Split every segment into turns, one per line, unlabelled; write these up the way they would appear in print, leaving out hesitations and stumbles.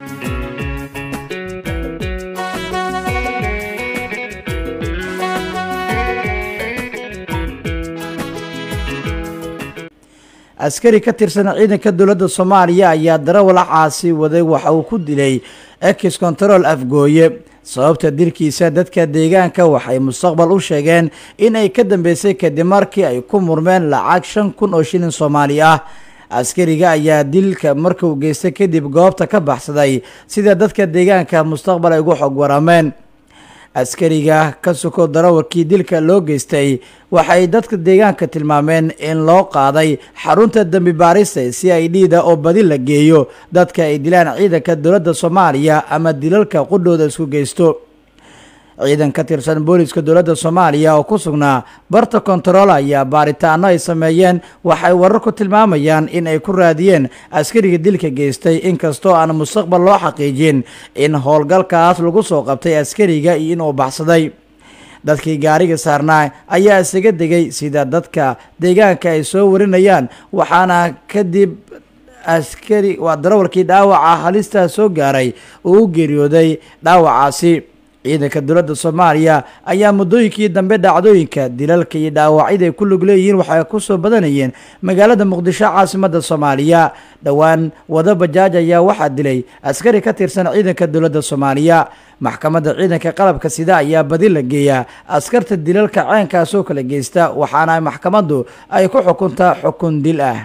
askari ka tirsan ciidanka dowladda Soomaaliya ayaa darawal caasi waday waxa uu ku dilay ex control afgooye sababta dilkiisa dadka deegaanka waxay mustaqbal u sheegeen in ay ka dambeysay kadib markii ay ku murmeen lacag 5,000 oo shilin Soomaali ah askariga ayaa dilka markuu geystay kadib goobta ka baxsaday sida dadka deegaanka mustaqbal ay ugu xog warameen askariga ka soo darawalkii dilka loo geystay waxay dadka deegaanka tilmaameen in loo qaaday xarunta dambi baarista CID oo badi la geeyo dadka ay dilaan ciidanka dowladda Soomaaliya ama dilalka qudhooda isku geysto ciidan ka tirsan booliska dowladda Soomaaliya oo ku sugnaa barta control ayaa baaritaano ay sameeyeen waxay warar ku tilmaamayaan in ay ku raadiyeen askariga dilka geystay inkastoo aan mustaqbal loo xaqiijin in howlgalkaas lagu soo qabtay askariga iyo inuu baxsaday dadkii gaariga saarnaa ayaa isaga degay sida dadka deegaanka ay soo warinayaan waxaana kadib askari waa darawalkii dhaawaca halista soo gaaray uu geeriyooday dhaawacaasi ciidanka dowladda Soomaaliya ayaa muddooyinkii dambe dhacdooyinka dilalka iyo dhaawacyada ay ku lug leeyihiin waxay ku soo badanayeen magaalada Muqdisho caasimadda Soomaaliya dhawaan wada bajaaj ayaa waxa dilay askari ka tirsan ciidanka dowladda Soomaaliya maxkamadda ciidanka qalabka sida ayaa badi la geeyaa askarta dilalka ceenkaas oo kala geysta waxaana maxkamaddu ay ku xukuntaa xukun dil ah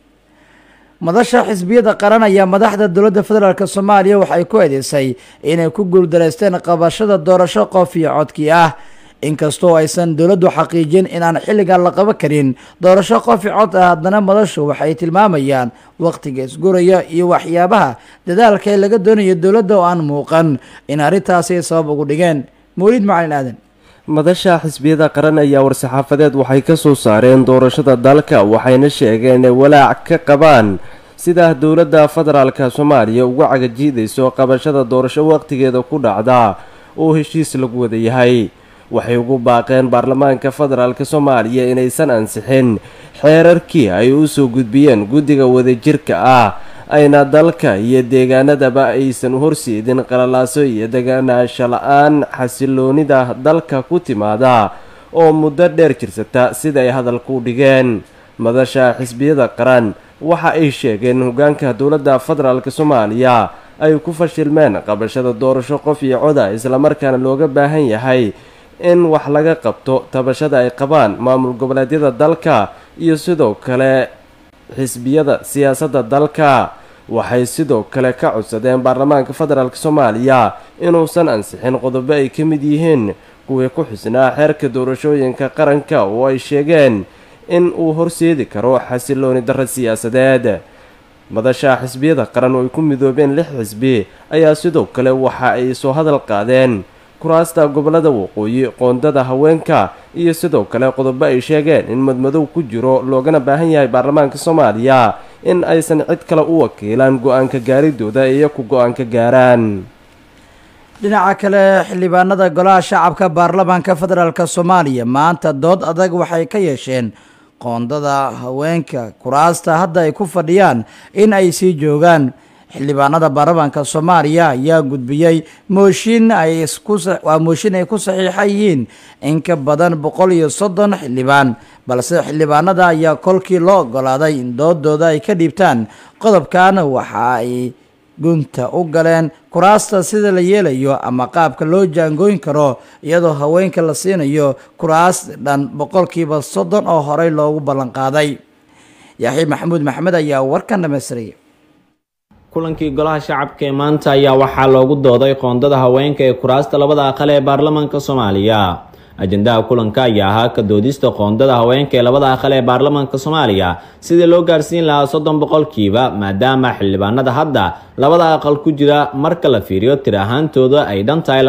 madasha xisbiyada qaran ayaa madaxda dowladda federaalka Soomaaliya waxay ku eedeysay inay ku guuldareysteen qabashada doorasho qof iyo codkii ah inkastoo aysan dowladdu xaqiijin in aan xilliga la qaban karin doorasho qof iyo cod ah haddana madashu waxay tilmaamayaan waqtiga isguraya iyo waxyaabaha dadaalka laga doonayo dowladda oo aan muuqan in arrintaasi sabab ugu dhigeen Mawlid Macalin Aadan
madasha xisbiyada qaran ayaa war-saxaafadeed waxay ka soo saareen doorashada dalka waxayna sheegeen inay walaac ka qabaan sida dowladda federaalka Soomaaliya ugu cagajiidayso qabashada doorasho waqtigeeda ku dhacda oo heshiis lagu wada yahay waxay ugu baaqeen baarlamaanka federaalka Soomaaliya inaysan ansixin xeerarkii ay u soo gudbiyeen guddiga wadajirka ah ayna dalka iyo deegaanadaba aysan horseedin qalalaaso iyo deegaanasho la'aan xasiloonida dalka ku timaada oo muddo dheer jirsata sida ay hadalku dhigeen madasha xisbiyada qaran waxa ay sheegeen hoggaanka dowladda federaalka Soomaaliya ay ku fashilmeen qabashada doorasho qof iyo cod ah isla markaana looga baahan yahay in wax laga qabto tabashada ay qabaan maamul goboleedyada dalka iyo sidoo kale xisbiyada siyaasadda dalka waxay sidoo kale ka codsadeen baarlamaanka federaalka Soomaaliya inuusan ansixin qodobo ay ka mid yihiin kuwii ku xusnaa xeerka doorashooyinka qaranka oo ay sheegeen in uu horseedi karo xasilooni darro siyaasadeed madasha xisbiyada qaran oo ay ku midoobeen 6 xisbi ayaa sidoo kale waxa ay soo hadal qaadeen kuraasta gobolada waqooyi qoondada haweenka iyo sidoo kale qodobo ay sheegeen in madmadow ku jiro loogana baahan yahay baarlamaanka Soomaaliya in aysan cid kale u wakiilaan go'aanka gaaridooda iyo ku go'aanka gaaraan
dhinaca kale xildhibaanada golaha shacabka baarlamaanka federaalka Soomaaliya maanta dood adag waxay ka yeesheen qoondada haweenka kuraasta hadda ay ku fadhiyaan in ay sii joogaan xildhibaanada baarlamaanka Soomaaliya ayaa gudbiyay mooshin ay ku saxiixayeen in ka badan 130 xildhibaan balse xildhibaanada ayaa kolkii loo ogolaaday in doodooda ay ka dhiibtaan qodobkan waxa ay gunta u galeen kuraasta sida la yeelayo ama qaabka loo jaangooyn karo iyadoo haweenka la siinayo kuraas dhan 30% oo horey loogu ballan qaaday Yaxya Maxamuud Maxamed ayaa warkan dhameystay
kulankii golaha shacabka ee maanta ayaa waxaa loogu dooday qoondada haweenka ee kuraasta labada aqal ee baarlamaanka Soomaaliya ajendaha kulanka ayaa ahaa ka doodista qoondada haweenka ee labada aqal ee baarlamaanka Soomaaliya sidii loo gaarsiin lahaa 30% maadaama xildhibaanada hadda labada aqal ku jira marka la fiiriyo tir ahaantooda ay dhan tahay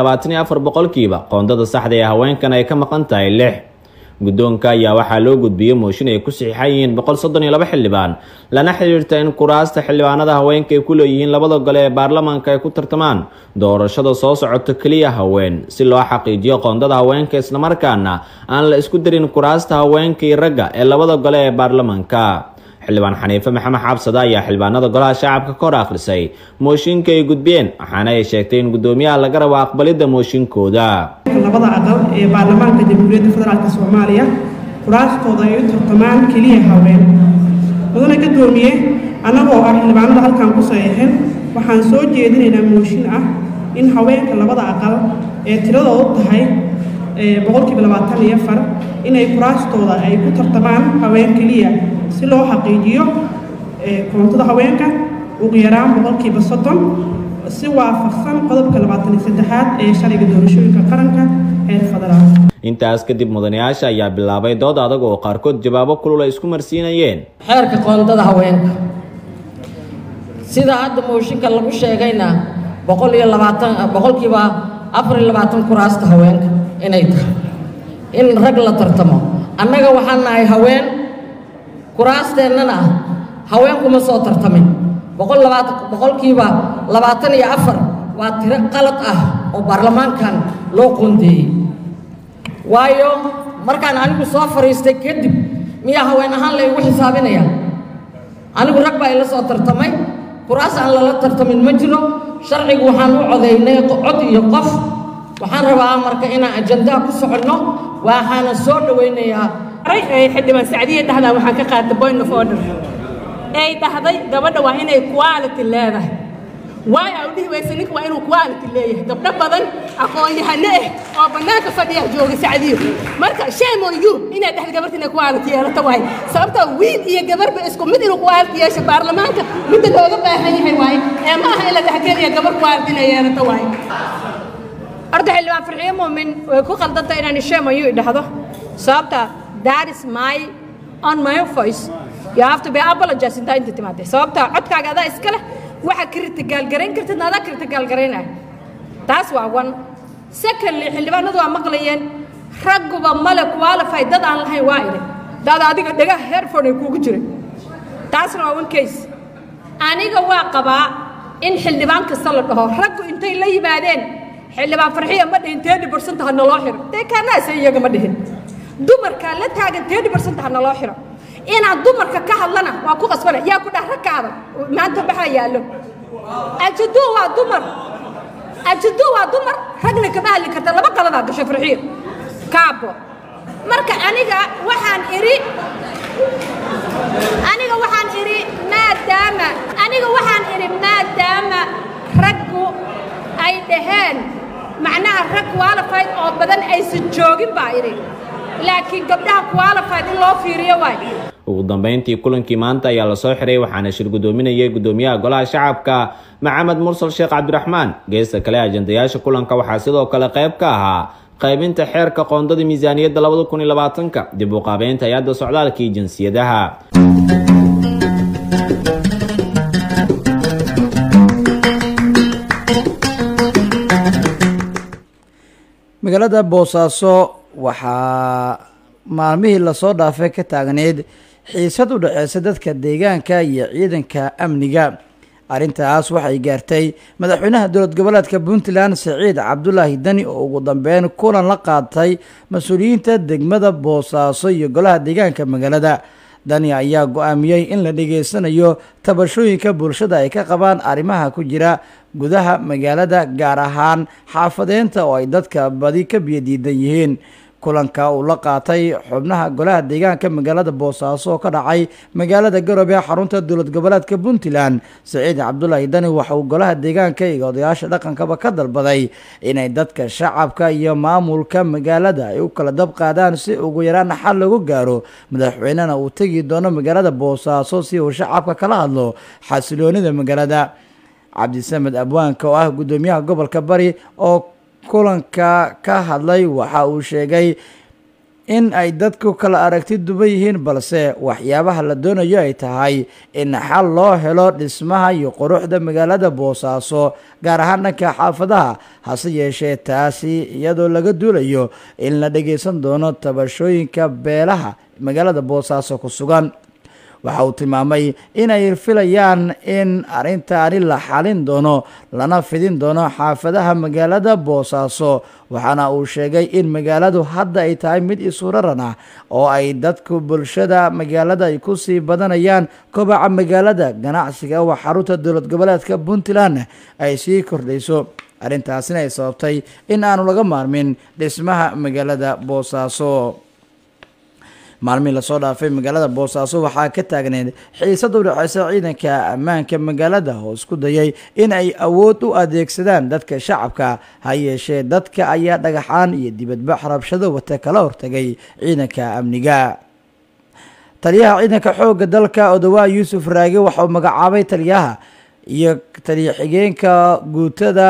24% qoondada saxda ee haweenkan ay ka maqan tahay 6 guddoonka ayaa waxaa loo gudbiyay mooshin ay ku saxiixayeen 132 xildhibaan lana xiriirta in kuraasta xildhibaanada haweenka ay ku leeyihiin labada gole ee baarlamaanka ay ku tartamaan doorashada soo socota kaliya haween si loo xaqiijiyo qoondada haweenka isla markaana aan la isku darin kuraasta haweenka iyo ragga ee labada gole ee baarlamaanka xildhibaan xaniife maxamed xabsada ayaa xildhibaanada golaha shacabka ka hor akhrisay mooshinka ay gudbeen waxaana ay sheegtay in gudoomiyaha laga rabo aqbalidda mooshinkooda.
labada aqal ee baarlamaanka jamhuuriyadda federaalka Soomaaliya kuraastooda ay u tartamaan kaliya haween. mudane gudoomiye anagoo ah xildhibaanada halkan ku saxiixin waxaan soo jeedinaynaa mooshin ah in haweenka labada aqal ee tiradoodu tahay 24% inay kuraastooda ay ku tartamaan haween kaliya si loo xaqiijiyo koontada haweenka ugu yaraan 30% si waafaqsan qodobka 23aad ee sharciga doorashooyinka qaranka ee federaal.
intaas kadib mudanayaasha ayaa bilaabay dood adag oo qaarkood jawaabo kulul ay isku marsiinayeen
xeerka qoondada haweenka sida hadda mooshinka lagu sheegayna 24% kuraasta haweenka inay tahay in rag la tartamo. annaga waxaan nahay haween kuraasteennana haweenku ma soo tartamin 24% waa tiro qalad ah oo baarlamaankan loo qoondeeyey. waayo markaan anigu soo fariistay kadib miyaa haween ahaan la igu xisaabinaya? anigu rag baa ila soo tartamay, kuraas aan lala tartamin ma jiro. sharcigu waxaan u codeynay cod iyo qof. waxaan rabaa marka inaan ajandaha ku soconno waxaana soo dhaweynayaa
xildhibaan Sacdiye dhahdaa waxaan ka qaaday point of order ay dhahday gabadha waa inay quality leedahay. waay aan dhihi waysan ninka waa inuu quality leeyahay. gabdho badan aqoon-yahano oo banaanka fadhiya jooga Sacdiye marka shame on you inay dhahday gabarta inay quality yeelato waay sababta wiil iyo gabarba isku mid inuu quality yeesho baarlamaanka mid looga baahan yahay waay ee ma aha in la dhaxgeliyo gabar quality inay yeelato waay.
arday xildhibaan Farxiyo Muumin way ku qaldantay inaan shame on you idhaahdo sababta that is my on my voice you have to be apologize inta inta timaatay sababta codkaaga adaa iska leh waxa critical gareyn kartid nada critical gareynay taas waa one. secondly xildhibaanadu waa maqlayeen ragguba male qualify dad aan lahayn waa ile dad adiga dhaga headphone kuugu jiray taasna waa one case. aniga waa qabaa in xildhibaan kasta la dhaho raggu intay la yimaadeen xildhibaan Farxiyo ma dhihin 30% ha naloo xiro tay kana iyaga ma dhihin dumarka la taagan 30% ha naloo xiro. inaan dumarka ka hadlana waa ku qasbana yaa ku dhax rakaada maanta waxa yaalo ajadu waa dumar ragna ka bahli karta laba qalada gasho Farxiyo kaabo. marka aniga waxaan iri maadaama raggu ay dhaheen macnaha rag qualified oo badan aysan joogin baa iri laakiin gabdhaha qualified in loo fiiriyo waay.
ugu dambeyntii kulankii maanta ayaa la soo xiray waxaana shir gudoominayay gudoomiyaha golaha shacabka Maxamed Mursal Sheekh Cabdiraxmaan. geesta kale ajandayaasha kulanka waxaa sidoo kale qayb ka ahaa qaybinta xeerka qoondada miisaaniyadda 2020 dib u qaabeynta hay'adda socdaalka iyo jinsiyadaha.
magaalada Boosaaso waxaa maalmihii la soo dhaafay ka taagneed xiisad u dhaxeysa dadka deegaanka iyo ciidanka amniga. arrintaas waxay gaartay madaxweynaha dowlad goboleedka Puntland Saciid Cabdullaahi Dani oo ugu dambeyn kulan la qaatay mas'uuliyiinta degmada Boosaaso iyo golaha deegaanka magaalada. Dani ayaa go'aamiyay in la dhageysanayo tabashooyinka bulshada ay ka qabaan arrimaha ku jira gudaha magaalada gaar ahaan xaafadeenta oo ay dadka badi ka biyadiidan yihiin. kulanka uu la qaatay xubnaha golaha deegaanka magaalada Boosaaso oo ka dhacay magaalada Garowe xarunta dowlad goboleedka Puntland. Saciid Cabdullaahi Dani waxa uu golaha deegaanka iyo odayaasha dhaqankaba ka dalbaday inay dadka shacabka iyo maamulka magaalada ay u kala dab qaadaan si ugu yaraan xal lagu gaaro. madaxweynena uu tagi doono magaalada Boosaaso si uu shacabka kala hadlo xasiloonida magaalada. Cabdisamed Abwaanka oo ah gudoomiyaha gobolka Bari oo kulanka ka hadlay waxa uu sheegay in ay dadku kala aragti duwan yihiin balse waxyaabaha la doonayo ay tahay in xal loo helo dhismaha iyo quruxda magaalada Boosaaso gaar ahaan dhanka xaafadaha. hase yeeshee taasi iyadoo laga duulayo in la dhageysan doono tabashooyinka beelaha magaalada Boosaaso ku sugan. waxa uu tilmaamay inay filayaan in arrintaani la xalin doono lana fidin doono xaafadaha magaalada Boosaaso waxaana uu sheegay in magaaladu hadda ay tahay mid isuuraran ah oo ay dadku bulshada magaalada ay ku sii badanayaan kobaca magaalada ganacsiga oo xarunta dowlad goboleedka Puntland ay sii kordhayso arrintaasina ay sababtay in aanu laga maarmin dhismaha magaalada Boosaaso maalmihii lasoo dhaafay magaalada Boosaaso waxaa ka taagneed xiisad u dhaxaysa ciidanka ammaanka magaalada oo isku dayay in ay awood u adeegsadaan dadka shacabka ha yeeshee dadka ayaa dhagaxaan iyo dibadbax rabshado wata kala hortagay ciidanka amniga taliyaha ciidanka xoogga dalka Odawaa Yuusuf Raage waxa uu magacaabay taliyaha iyo taliye xigeenka guutada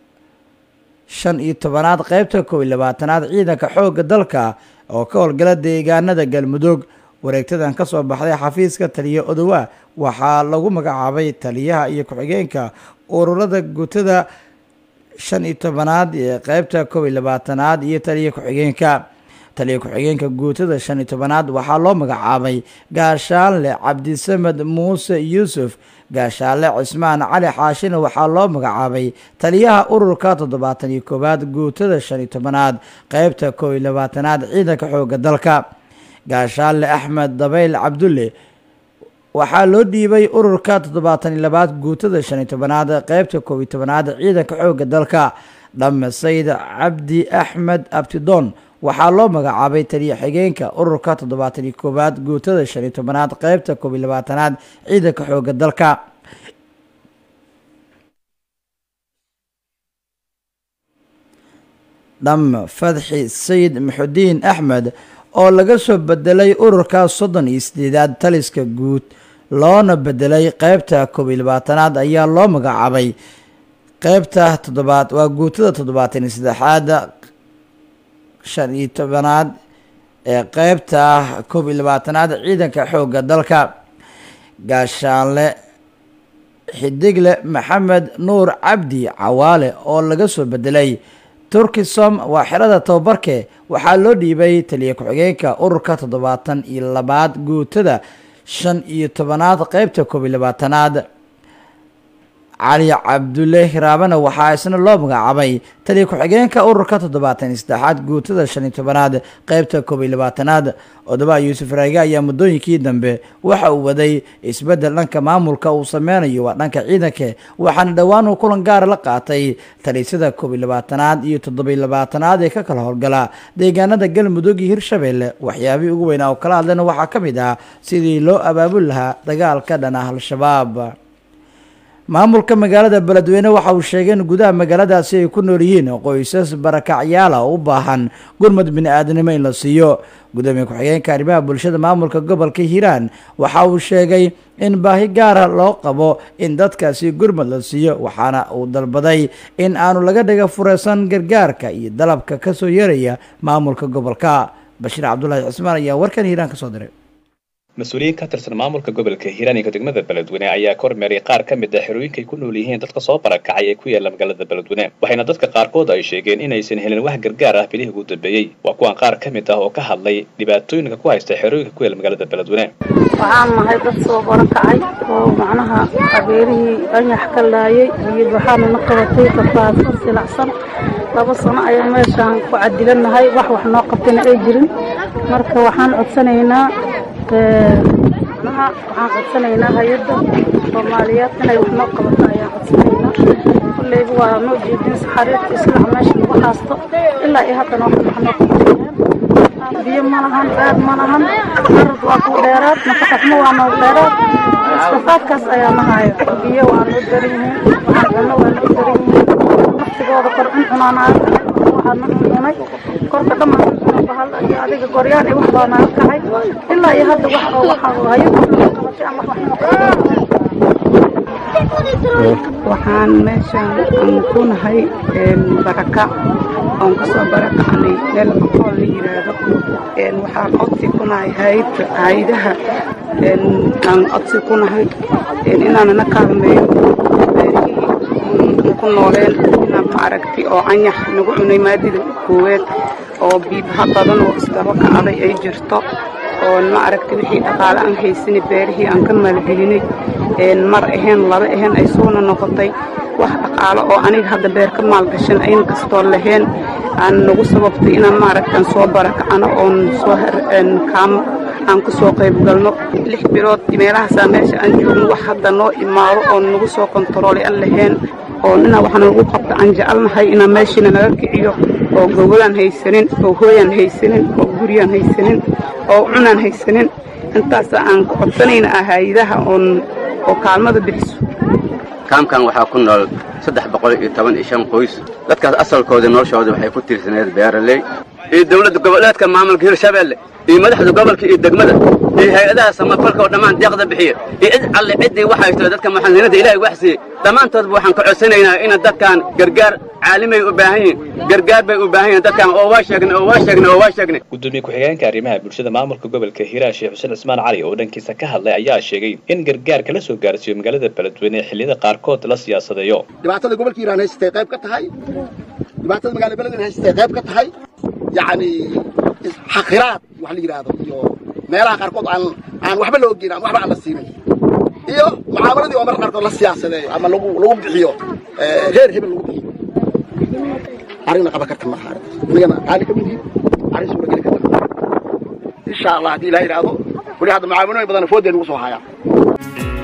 15aad qaybta 12aad ciidanka xoogga dalka oo ka howlgala deegaanada Galmudug wareegtadan ka soo baxday xafiiska taliye Odawaa waxaa lagu magacaabay taliyaha iyo ku-xigeenka ururada guutada 15aad ee qaybta 12aad iyo taliye ku-xigeenka guutada 15aad waxaa loo magacaabay gaashaanle Cabdisamed Muuse Yuusuf gaashaanle Cismaan Cali Xaashina waxaa loo magacaabay taliyaha ururka 71aad guutada 15aad qaybta 12aad ciidanka xoogga dalka gaashaanle Axmed Dabayl Cabdulle waxaa loo dhiibay ururka 72aad guutada 15aad qaybta 12aad ciidanka xoogga dalka Dhamme Sayd Cabdi Axmed Abtidoon waxaa loo magacaabay taliye xigeenka ururka 71aad guutada 15aad qaybta 12aad ciidanka xoogga dalka Dhamme Fadxi Sayd Maxudiin Axmed oo laga soo bedelay ururka 38aad taliska guud loona bedelay qaybta 12aad ayaa loo magacaabay qaybta 7aad waa guutada 73aad 15aad ee qaybta 12aad ciidanka xoogga dalka gaashaanle xidigle Maxamed Nuur Cabdi Cawaale oo laga soo bedelay Turkisom waa xirada tababarke waxaa loo dhiibay taliye ku-xigeenka ururka 72aad guutada 15aad qaybta 12aad cali cabdulle hiraabana waxaa isna loo magacaabay taliye ku-xigeenka ururka 73aad guutada 15aad qaybta 12aad Odawaa Yuusuf Raage ayaa muddooyinkii dambe waxa uu waday isbedel dhanka maamulka uu sameynayo waa dhanka ciidanka waxaana dhowaan uu kulan gaar la qaatay talisyada 12aad iyo 72aad ee ka kala howlgala deegaanada Galmudug iyo Hirshabeelle waxyaabihii ugu weynaa oo kala hadlayna waxaa ka mid ah sidii loo abaabul lahaa dagaalka dhanaha al-shabaab maamulka magaalada Beledweyne waxa uu sheegay in gudaha magaaladaasi ay ku nool yihiin qoysas barakacyaal ah u baahan gurmad bini'aadanimo in la siiyo gudoomiye ku-xigeenka arrimaha bulshada maamulka gobolka Hiiraan waxa uu sheegay in baahi gaar ah loo qabo in dadkaasi gurmad la siiyo waxaana uu dalbaday in aanu laga dhiga fureysan gargaarka iyo dalabka ka soo yeeraya maamulka gobolka Bashiir Cabdullaahi Cismaan ayaa warkan Hiiraan ka soo diray
mas-uuliyiin ka tirsan maamulka gobolka Hiiraan iyo degmada Beledweyne ayaa kormeeray qaar ka mid ah xerooyinka ay ku nool yihiin dadka soo barakacay ee ku yaala magaalada Beledweyne waxayna dadka qaarkood ay sheegeen inaysan helin wax gargaar ah bilihii ugu dambeeyay waa kuwan qaar ka mid ah oo ka hadlay dhibaatooyinka ku haysta xerooyinka ku yaala magaalada Beledweyne
waxaan nahay dad soo barakacay oo macnaha qabeerihii anyax ka laayay iyo waxaanu na qabatay tafaasiil silacsan 2 sano ayaan meeshaan ku cadilanahay wax noo qabtayna ay jirin marka waxaan codsanaynaa waxaan codsanaynaa hay'adda Soomaaliyeed inay wax noo qabato ayaan codsanaynaa kulley waa noo jeedin xariirta islaam meesha lagu haasto ilaa iyo haddana wax noo qabato biyo ma lahan baad ma lahan arad waa ku dheeraad nafaqo waa noo dheeraad istafaadkaas ayaa nahay biyo waa noo darin waxaana waa noo darin waqtigooda kor cunaanay waxaan cunay korka dhamaan bahal iyo adiga goryaan ay wax baana kacay ilaa iyo hadda wax oo waxa uu hayo qabatay ama wax waxaan meeshaan ku nahay baraka aan ka soo barakacnay meel oo la yiraahdo waxaan codsi ku nahay hay'adaha aan codsi ku nahay inaan na kaalmeeyo ku nooleen inaan aragti oo anyax nagu cunay maadida koowaad oo biibaha badan oo isdaba kacday ay jirto
oon ma aragtay wixii dhaqaale aan haysanay beerihii aan ka maalgelinay mar ahayn laba ahayn ay soona noqotay wax dhaqaale oo aniga hadda beer ka maalgashan ayn kastoo lahayn aan nagu sababtay inaan ma aragtaan soo barakacano oon soo aan ku soo qayb galno 6 bilood meelahaas meesha aan joogno wax hadda noo imaado oo nagu soo kontaroolay aan lahayn oo nina waxaan ugu qabta aan jecelnahay inaan meeshina naga kiciyo oo gogolaan haysanin oo hooyaan haysanin oo guriyaan haysanin oo cunaan haysanin intaas aan ku qabsanayna hay'adaha oo kaalmada bixiso
kaamkan waxaa ku nool 315 qoys dadkaas asalkooda noloshooda waxay ku tiirsaneed beeraley iyo dawladda goboleedka maamulka Hirshabelle iyo madaxda gobolka iyo degmada iyo hay'adaha samafalka oo dhammaan deeqda bixiya iyo cid alle cidii waxa ay dadka maxallinada Ilaahay wax siiyay dhammaantood waxaan ka codsanaynaa in dadkan gargaar caalami u baahan yihiin gargaar bay u baahan yihiin dadkan oo waa sheegnay
gudoomiye ku-xigeenka arrimaha bulshada maamulka gobolka Hiiraan Sheekh Xuseen Cismaan Cali oo dhankiisa ka hadlay ayaa sheegay in gargaar kala soo gaarsiiyo magaalada Beledweyne xilliyada qaarkood la siyaasadeeyo
dhibaatada gobolka Hiiraan haystay qayb ka tahay dhibaatada magaalada Beledweyne haystay qayb ka tahay yani xaqiraad wax la yiraahdo iyo meelaha qaarkood aan waxba loo geeyay waxba aan la siinay iyo mucaamaladii oo mar qaarkood la siyaasadeeyo ama lagu bixiyo heer hebel lagu bixiyo arina qaba karta ma xaar inagana qaali ka midii arin suura gali karta insha Allah hadii la yiraahdo wali hada mucaamilooyin badan foodeen ugu soo hayaan